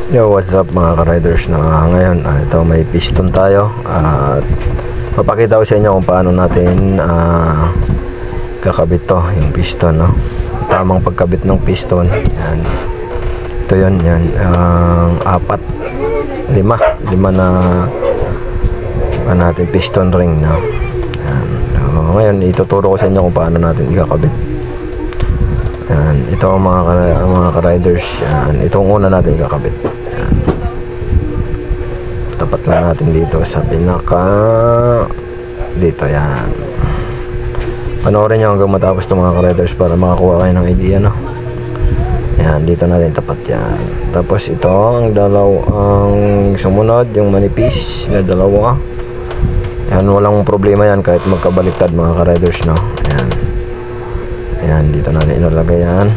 Yo, what's up mga ka-riders na ngayon, ito may piston tayo at papakita ko sa inyo kung paano natin kakabit to, yung piston, no? Tamang pagkabit ng piston. Yan. Ito yun, yan, lima na natin piston ring, no? Yan. So, ngayon ituturo ko sa inyo kung paano natin ikakabit. Yan, ito ang mga ka-riders. Yan, itong una natin ikakabit. Yan. Tapat lang natin dito sa pinaka dito, yan. Panoorin nyo hanggang matapos itong mga ka-riders para makakuha kayo ng idea, no? Yan, dito natin tapat yan. Tapos ito ang sumunod, yung manipis na dalawa. Yan, walang problema yan kahit magkabaliktad mga ka-riders, no? Yan. Ayan, dito natin ilalagay yan.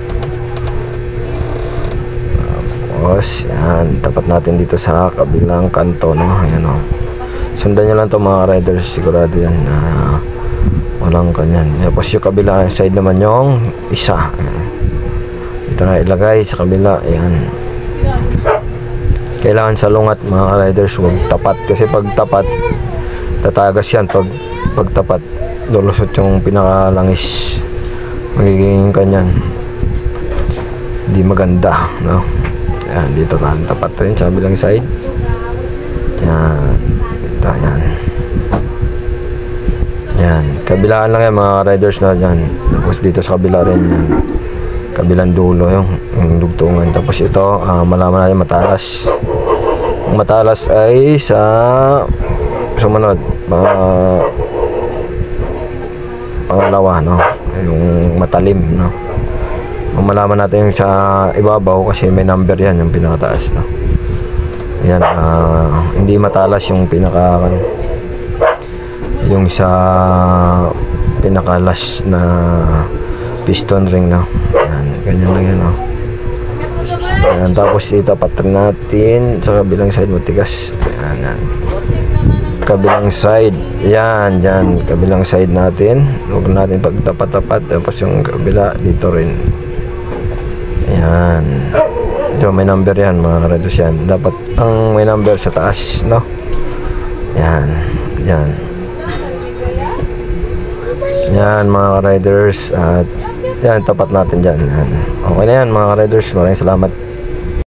Tapos, yan, tapat natin dito sa kabilang kanto, no? Ayan, no? Sundan nyo lang to mga riders, sigurado yan na walang kanyan. Tapos yung kabilang side naman yung isa. Ayan. Dito na ilagay sa kabila. Ayan. Kailangan sa lungat mga riders, huwag tapat. Kasi pag tapat, tatagas yan. Pag tapat, lulusot yung pinakalangis. Magiging kanyan hindi maganda, no? Yan, dito tapat rin sa bilang side. Yan, dito, yan. Yan, kabilaan lang yan mga riders na yan. Tapos dito sa kabila rin yan, kabilang dulo yung dugtungan. Tapos ito, malaman natin matalas. Ang matalas ay sa sumunod, pangalawa, no? Yung matalim, no? Kung malaman natin yung sa ibabaw kasi may number yan, yung pinakataas, no? Yan, hindi matalas yung yung sa pinakalas na piston ring, no? Yan, ganyan lang yan, no? Yan, tapos itapat rin natin sa kabilang side, matigas. Yan. Kabilang side, yan, kabilang side natin, huwag natin pagtapat-tapat. Tapos yung kabila dito rin, yan. Ito may number yan mga riders, yan dapat ang may number sa taas, no? Yan mga riders. At yan, tapat natin dyan, yan. Okay na yan mga riders, maraming salamat.